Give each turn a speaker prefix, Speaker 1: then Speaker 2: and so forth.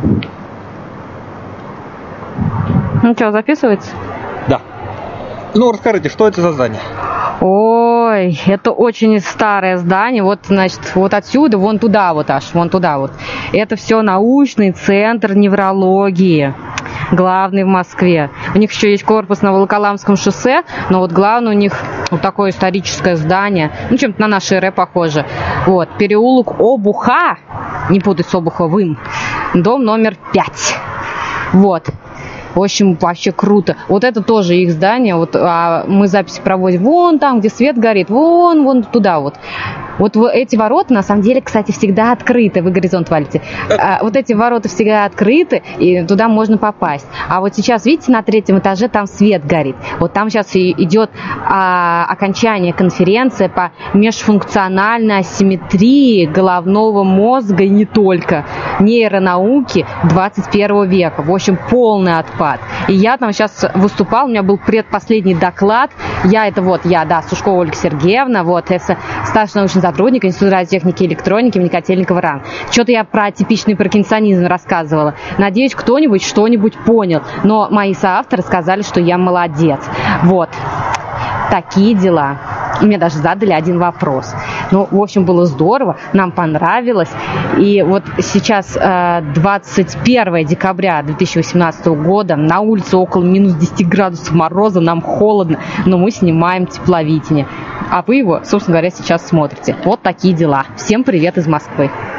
Speaker 1: Ну что, записывается?
Speaker 2: Да. Ну, расскажите, что это за здание?
Speaker 1: Ой, это очень старое здание. Вот, значит, вот отсюда, вон туда вот аж, вон туда вот. Это все научный центр неврологии. Главный в Москве. У них еще есть корпус на Волоколамском шоссе, но вот главное у них вот такое историческое здание. Ну, чем-то на наше РЭ похоже. Вот, переулок Обуха, не путать с Обуховым, дом номер 5. Вот. В общем, вообще круто. Вот это тоже их здание. Вот мы записи проводим вон там, где свет горит, вон туда вот. Вот эти ворота, на самом деле, кстати, всегда открыты. Вы горизонт валите. Вот эти ворота всегда открыты, и туда можно попасть. А вот сейчас, видите, на 3-м этаже там свет горит. Вот там сейчас идет окончание конференции по межфункциональной асимметрии головного мозга и не только. Нейронауки 21 века. В общем, полный отпад. И я там сейчас выступала, у меня был предпоследний доклад. Сушкова Ольга Сергеевна, вот, это старший научный сотрудник Института радиотехники и электроники имени Котельникова РАН. Что-то я про типичный паркинсонизм рассказывала. Надеюсь, кто-нибудь что-нибудь понял. Но мои соавторы сказали, что я молодец. Вот. Такие дела. И мне даже задали один вопрос. Ну, в общем, было здорово, нам понравилось. И вот сейчас 21 декабря 2018 года, на улице около минус 10 градусов мороза, нам холодно, но мы снимаем тепловидение. А вы его, собственно говоря, сейчас смотрите. Вот такие дела. Всем привет из Москвы.